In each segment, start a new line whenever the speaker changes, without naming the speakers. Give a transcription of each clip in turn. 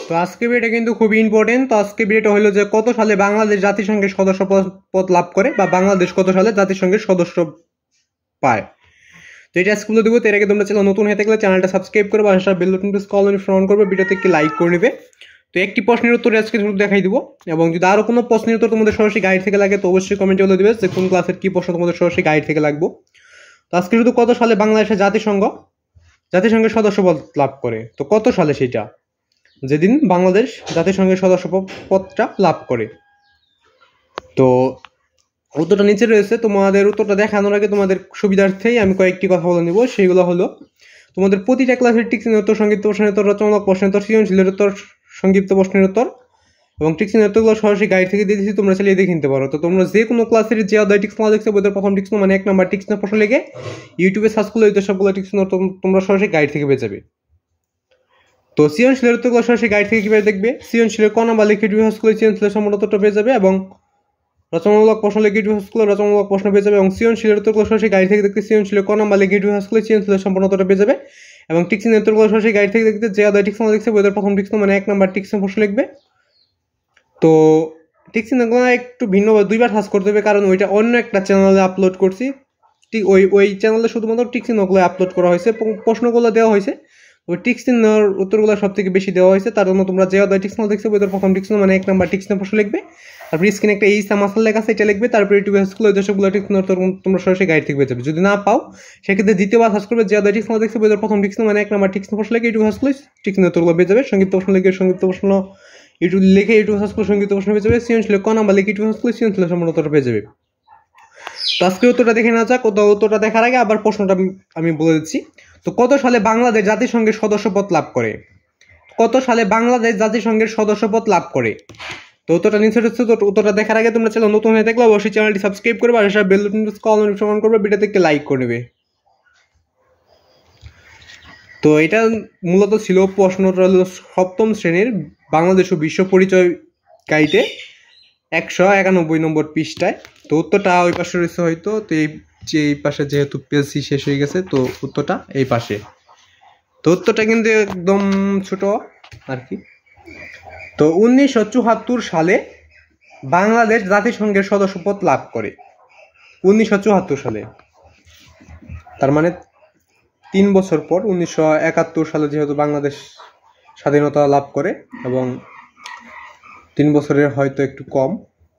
তো আজকে ভিডিওটা কিন্তু খুবই ইম্পর্টেন্ট। তো আজকে ভিডিওটা হলো যে কত সালে বাংলাদেশ জাতিসংঘের সদস্য পদ লাভ করে বা বাংলাদেশ কত সালে জাতিসংঘের সদস্য পায়। তো এটা স্কুলে দেবো। এর আগে তোমরা চ্যানেল নতুন হয়ে থাকলে চ্যানেলটা সাবস্ক্রাইব করে বা বেল বাটন প্রেস করে অন করবে, ভিডিওতে একটি লাইক করে নেবে। তো একটি প্রশ্নের উত্তর আজকে শুরু দেখাই দিব, এবং যদি আরো কোনো প্রশ্নের উত্তর তোমাদের সরাসরি গাইড থেকে লাগে তো অবশ্যই কমেন্টে বলে দিবে যে কোন ক্লাসের কি প্রশ্ন তোমাদের সরাসরি গাইড থেকে লাগবে। তো আজকে শুধু কত সালে বাংলাদেশের জাতিসংঘের সদস্য পদ লাভ করে, তো কত সালে সেটা যেদিন বাংলাদেশ জাতিসংঘের সদস্য পদটা লাভ করে। তো উত্তরটা নিচে রয়েছে। তোমাদের উত্তরটা দেখানোর আগে তোমাদের সুবিধার্থেই আমি কয়েকটি কথা বলে নিব। সেগুলো হলো তোমাদের প্রতিটা ক্লাসের টিকচিহ্নের উত্তর, সংক্ষিপ্ত প্রশ্নের উত্তর, রচনামূলক প্রশ্নের উত্তর, সৃজনশীলের উত্তর, সংক্ষিপ্ত প্রশ্নের উত্তর এবং টিকচিহ্নের উত্তরগুলো সরাসরি গাইড থেকে দিয়ে দিচ্ছি, তোমরা চালিয়ে দেখে নিতে পারো। তো তোমরা যে কোনো ক্লাসের যে অধ্যায় টিকচিহ্ন দেখছো বইদের প্রথম টিকচিহ্ন মানে 1 নম্বর টিকচিহ্ন প্রশ্ন লিখে ইউটিউবে সার্চ করলে সবগুলো টিকচিহ্ন তোমরা সরাসরি গাইড থেকে পেয়ে যাবে। তো সৃজনশীলের উত্তরগুলো সরাসরি গাইড থেকে কিভাবে দেখবে, সৃজনশীলের ক নাম্বার লিখে ইউটিউবে সার্চ করলে সৃজনশীলের সম্পূর্ণ উত্তরটা পেয়ে যাবে, এবং রচনামূলক প্রশ্ন লিখে ইউটিউবে সার্চ করলে রচনামূলক প্রশ্ন পেয়ে যাবে, এবং সৃজনশীলের উত্তরগুলো সরাসরি গাইড থেকে দেখতে সৃজনশীলের ক নাম্বার লিখে ইউটিউবে সার্চ করলে সৃজনশীলের সম্পূর্ণ উত্তরটা পেয়ে যাবে, এবং টিকচিহ্নের উত্তরগুলো সরাসরি গাইড থেকে দেখতে যে অধ্যায় টিকচিহ্ন দেখছে বইদের প্রথম টিকচিহ্ন মানে 1 নম্বর টিকচিহ্ন প্রশ্ন লিখবে। তো টিকচিহ্নগুলো একটু ভিন্নভাবে দুইবার সার্চ করতে হবে, কারণ ওইটা অন্য একটা চ্যানেলে আপলোড করছি। ঠিক ওই চ্যানেলে শুধুমাত্র টিকচিহ্নগুলো আপলোড করা হয়েছে, প্রশ্নগুলো দেওয়া হয়েছে। ওই টিকচিহ্নের উত্তরগুলো সব থেকে বেশি দেওয়া হয়েছে, তার জন্য তোমরা যে অধ্যায় টিকচিহ্ন দেখছো বইদের প্রথম টিকচিহ্ন মানে 1 নম্বর টিকচিহ্ন প্রশ্ন লিখবে, তারপর স্ক্রিনে একটা এই সামাসাল লেখা আছে এটা লিখবে, তারপর ইউটিউবে সার্চ করলে সবগুলো টিকচিহ্ন তোমরা সরাসরি গাইড থেকে পেয়ে যাবে। যদি না পাও সেক্ষেত্রে দ্বিতীয়বার সার্চ করবে যে অধ্যায় টিকচিহ্ন দেখছো বইদের প্রথম টিকচিহ্ন মানে 1 নম্বর টিকচিহ্ন প্রশ্ন লিখে ইউটিউবে সার্চ করলে টিকচিহ্নের উত্তরগুলো পেয়ে যাবে, সংক্ষিপ্ত প্রশ্ন লিখে সংক্ষিপ্ত প্রশ্ন ইউটিউবে সার্চ করলে সংক্ষিপ্ত প্রশ্ন পেয়ে যাবে, সৃজনশীল ক নাম্বার লিখে ইউটিউবে সার্চ করলে সৃজনশীলের সম্পূর্ণ উত্তরটা পেয়ে যাবে। তো আজকে উত্তরটা দেখে নেওয়া যাক। উত্তরটা দেখার আগে আবার প্রশ্নটা আমি বলে দিচ্ছি। তো কত সালে বাংলাদেশ জাতিসংঘের সদস্যপদ লাভ করে? কত সালে বাংলাদেশ জাতিসংঘের সদস্যপদ লাভ করে? তো উত্তরটা নিচে রয়েছে। তো উত্তরটা দেখার আগে তোমরা চ্যানেল নতুন হয়ে থাকলে অবশ্যই চ্যানেলটি সাবস্ক্রাইব করবে আর বেল বাটন অন করবে, ভিডিওতে একটি লাইক করে নেবে। তো এটা মূলত ছিল প্রশ্নটা হলো সপ্তম শ্রেণীর বাংলাদেশ ও বিশ্ব পরিচয় গাইডে 191 নম্বর পৃষ্ঠায়। তো উত্তরটা ওই পাশে রয়েছে হয়তো। তো এই পাশে যেহেতু পেজটি শেষ হয়ে গেছে তো উত্তরটা এই পাশে। তো উত্তরটা কিন্তু একদম ছোট আর কি। তো 1974 সালে বাংলাদেশ জাতিসংঘের সদস্যপদ লাভ করে। 1974 সালে, তার মানে 3 বছর পর 1971 সালে যেহেতু বাংলাদেশ স্বাধীনতা লাভ করে, এবং 3 বছরের হয়তো একটু কম,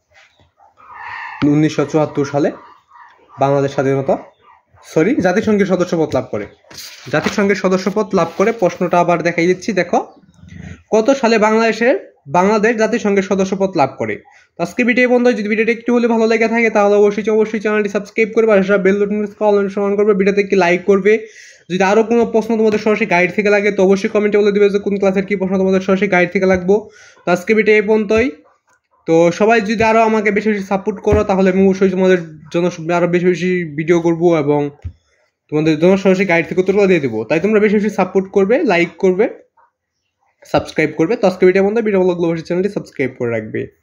1974 সালে বাংলাদেশ জাতিসংঘের সদস্যপদ লাভ করে। জাতিসংঘের সদস্যপদ লাভ করে। প্রশ্নটা আবার দেখাই দিচ্ছি, দেখো কত সালে বাংলাদেশ জাতিসংঘের সদস্যপদ লাভ করে। তো আজকে ভিডিও বন্ধু, যদি ভিডিওটা একটু হলে ভালো লেগে থাকে তাহলে অবশ্যই চ্যানেলটি সাবস্ক্রাইব করবে আর বেল বাটন অন করবে, ভিডিওতে একটি লাইক করবে। যদি আরো কোনো প্রশ্ন তোমাদের সরাসরি গাইড থেকে লাগে তো অবশ্যই কমেন্টে বলে দিবে যে কোন ক্লাসের কি প্রশ্ন তোমাদের সরাসরি গাইড থেকে লাগবে। তো আজকে ভিডিও এই পর্যন্তই। তো সবাই যদি আরো আমাকে বেশি বেশি সাপোর্ট করো তাহলে আমি অবশ্যই তোমাদের জন্য আরো বেশি বেশি ভিডিও করব এবং তোমাদের জন্য সরাসরি গাইড থেকে উত্তরগুলো দিয়ে দেবো। তাই তোমরা বেশি বেশি সাপোর্ট করবে, লাইক করবে, সাবস্ক্রাইব করবে। তো আজকে ভিডিও ভালো লাগলে অবশ্যই চ্যানেলটি সাবস্ক্রাইব করে রাখবে।